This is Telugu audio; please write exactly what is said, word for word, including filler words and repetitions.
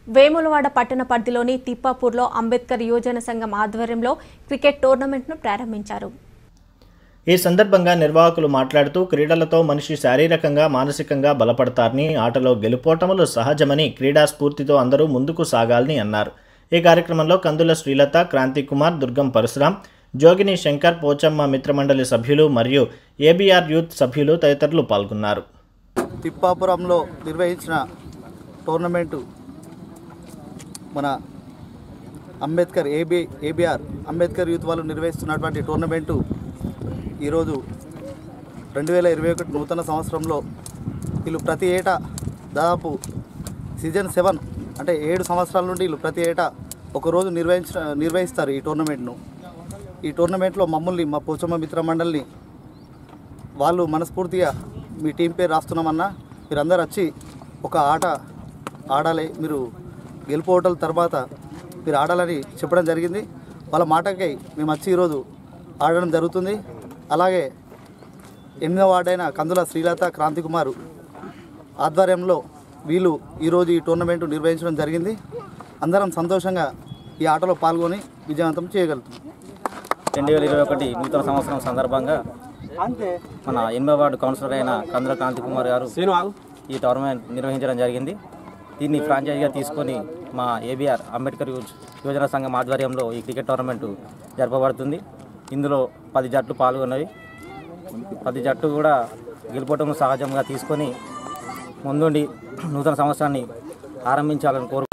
వేములవాడ పట్టణ పరిధిలోని తిప్పాపూర్లో అంబేద్కర్ యువజన సంఘం ఆధ్వర్యంలో క్రికెట్ టోర్నమెంట్ను ప్రారంభించారు. ఈ సందర్భంగా నిర్వాహకులు మాట్లాడుతూ క్రీడలతో మనిషి శారీరకంగా మానసికంగా బలపడతారని, ఆటలో గెలుపోటములు సహజమని, క్రీడా స్ఫూర్తితో అందరూ ముందుకు సాగాలని అన్నారు. ఈ కార్యక్రమంలో కందుల శ్రీలత, క్రాంతి కుమార్, దుర్గం పరశురాం, జోగిని శంకర్, పోచమ్మ మిత్రమండలి సభ్యులు మరియు ఏబీఆర్ యూత్ సభ్యులు తదితరులు పాల్గొన్నారు. తిప్పాపురంలో నిర్వహించిన టోర్నమెంటు మన Ambedkar AB ABR Ambedkar youth వాళ్ళు నిర్వహిస్తున్నటువంటి టోర్నమెంటు ఈరోజు రెండు వేల ఇరవై ఒకటి నూతన సంవత్సరంలో వీళ్ళు ప్రతి ఏటా దాదాపు సీజన్ సెవెన్ అంటే ఏడు సంవత్సరాల నుండి వీళ్ళు ప్రతి ఏటా ఒకరోజు నిర్వహించ నిర్వహిస్తారు ఈ టోర్నమెంట్ను. ఈ టోర్నమెంట్లో మమ్మల్ని మా పోచమ్మ మిత్ర మండలిని వాళ్ళు మనస్ఫూర్తిగా మీ టీం పేరు రాస్తున్నామన్నా మీరందరూ వచ్చి ఒక ఆట ఆడాలి, మీరు గెలుపోవటం తర్వాత మీరు ఆడాలని చెప్పడం జరిగింది. వాళ్ళ మాటకై మేము వచ్చి ఈరోజు ఆడడం జరుగుతుంది. అలాగే ఎనిమిదవ వార్డైన కందుల శ్రీలత, క్రాంతి కుమార్ ఆధ్వర్యంలో వీళ్ళు ఈరోజు ఈ టోర్నమెంటు నిర్వహించడం జరిగింది. అందరం సంతోషంగా ఈ ఆటలో పాల్గొని విజయవంతం చేయగలుగుతున్నాం. రెండు వేల ఇరవై ఒకటి నూతన సంవత్సరం సందర్భంగా మన ఎనిమిదవ వార్డు కౌన్సిలర్ అయిన కందుల క్రాంతి కుమార్ గారు ఈ టోర్నమెంట్ నిర్వహించడం జరిగింది. దీన్ని ఫ్రాంచైజీగా తీసుకొని మా ఏబీఆర్ అంబేద్కర్ యువజన సంఘం ఆధ్వర్యంలో ఈ క్రికెట్ టోర్నమెంటు జరపబడుతుంది. ఇందులో పది జట్లు పాల్గొన్నవి. పది జట్టు కూడా గెలుపోవటం సహజంగా తీసుకొని ముందుండి నూతన సంవత్సరాన్ని ఆరంభించాలని కోరు